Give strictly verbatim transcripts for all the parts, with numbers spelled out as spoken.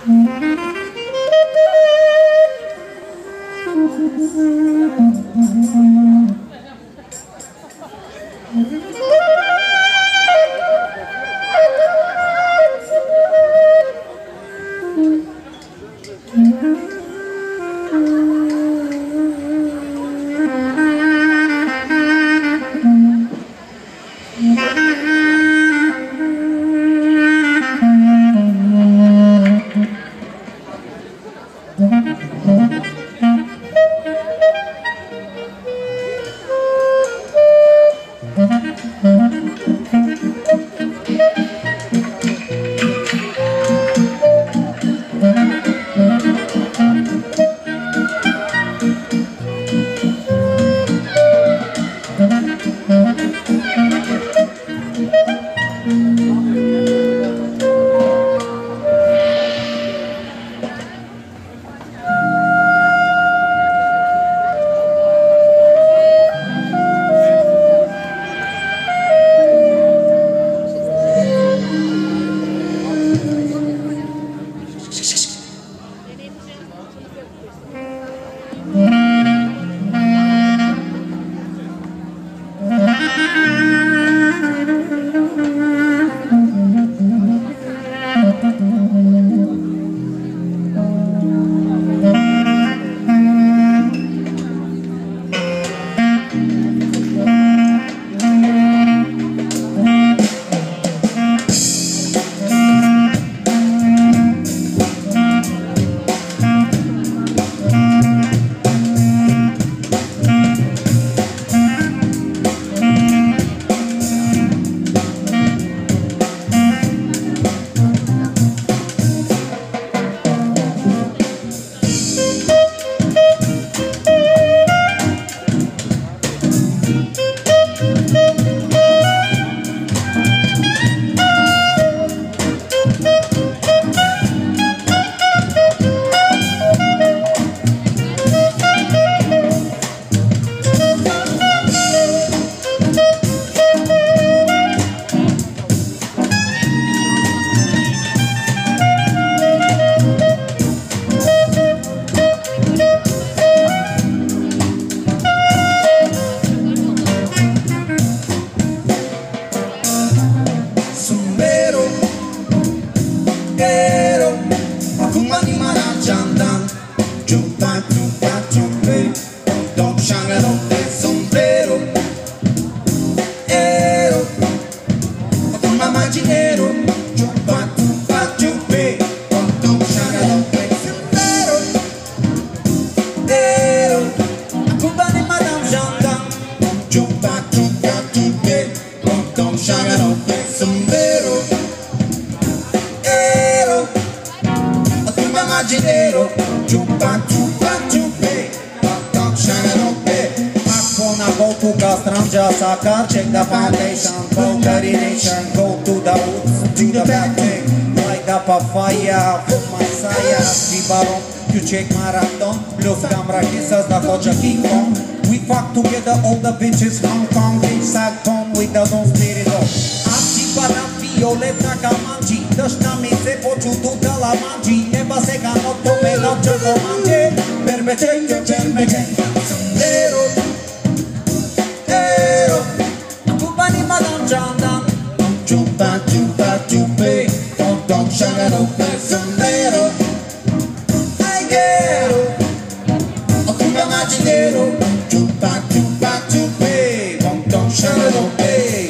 Check the foundation, go dirty nation, go to the roots, do the back thing. Light up a fire, for Messiah, Vibaron, you check marathon, plus camera kisses the Hoja King Kong. We fuck together all the bitches, Hong Kong, big sad tone, we don't split it off. Abci baram violeta kamanji, dășna mi se pociutu de la mangi, eba se canotto me no gioco mangi, perbecegno, perbecegno, sendero. Chupa, chupa, chupe, don don shagaro, sendero. Ay quiero, o tu me imaginero. Chupa, chupa, chupe, don don shagaro, hey.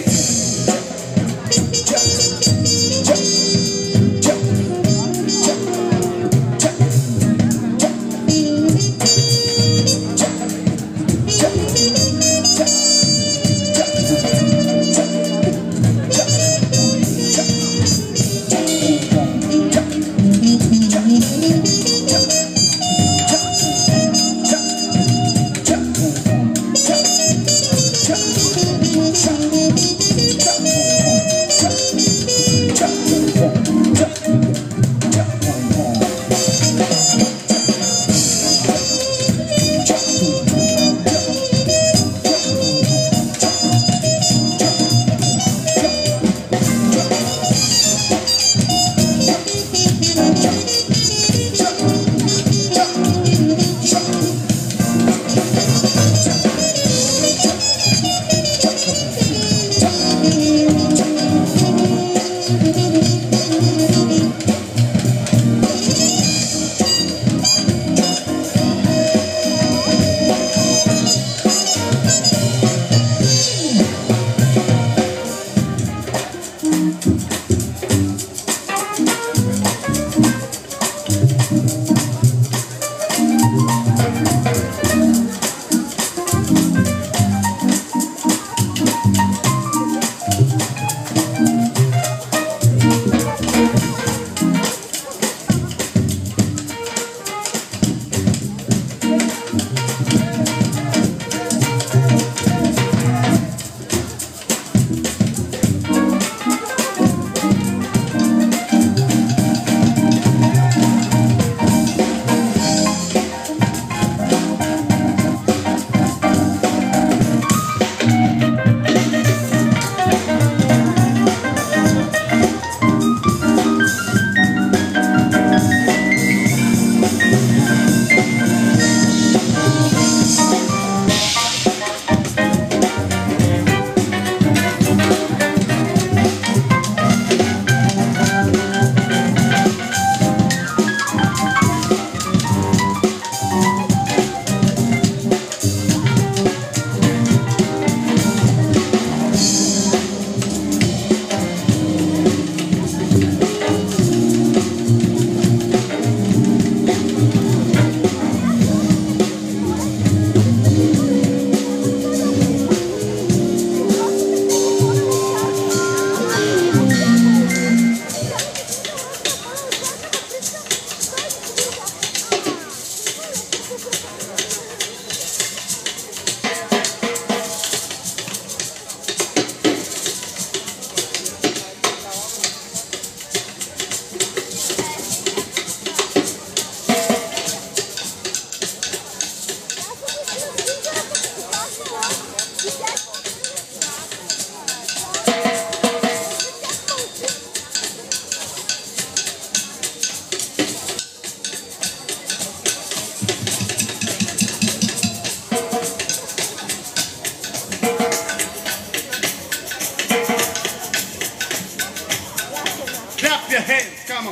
dance, come on.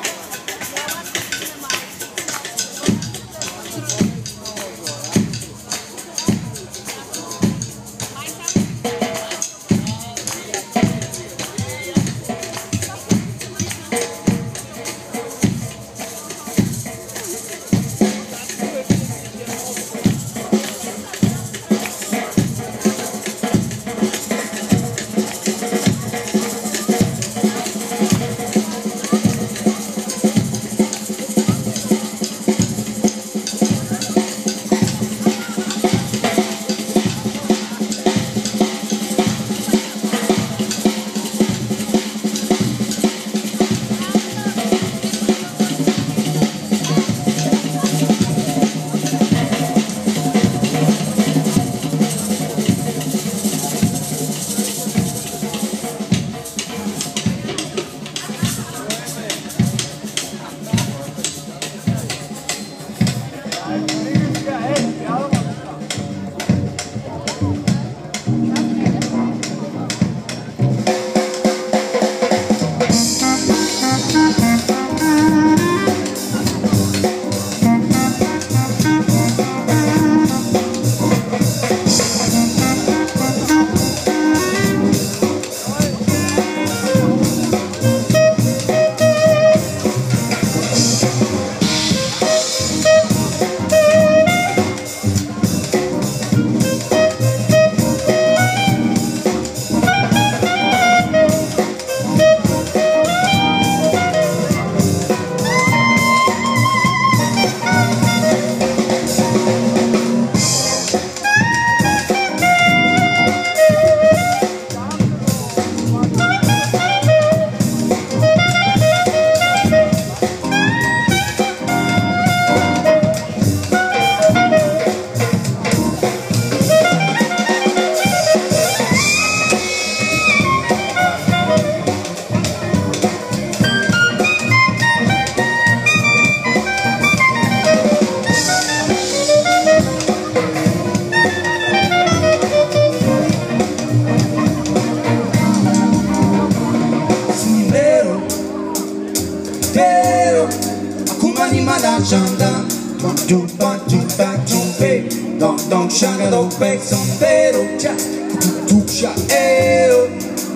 Chandam, jum pa jum pa jum pe, dong dong shanga dong pe sombrero, cha, tu cha eo,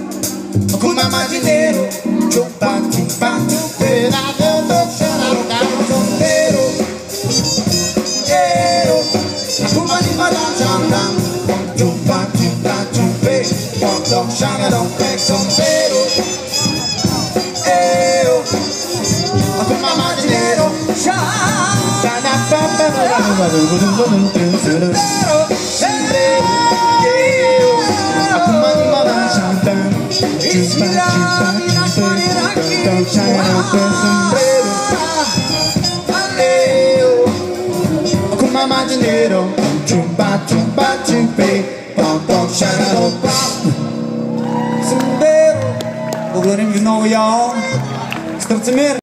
kuma marinero, jum pa jum pa jum pe, la dong dong shanga dong sombrero, eo, kuma ni madam chandam, jum pa jum pa jum pe, dong dong shanga dong pe sombrero, eo, kuma marinero, cha. Благодарим ви много, y'all. Старцемир.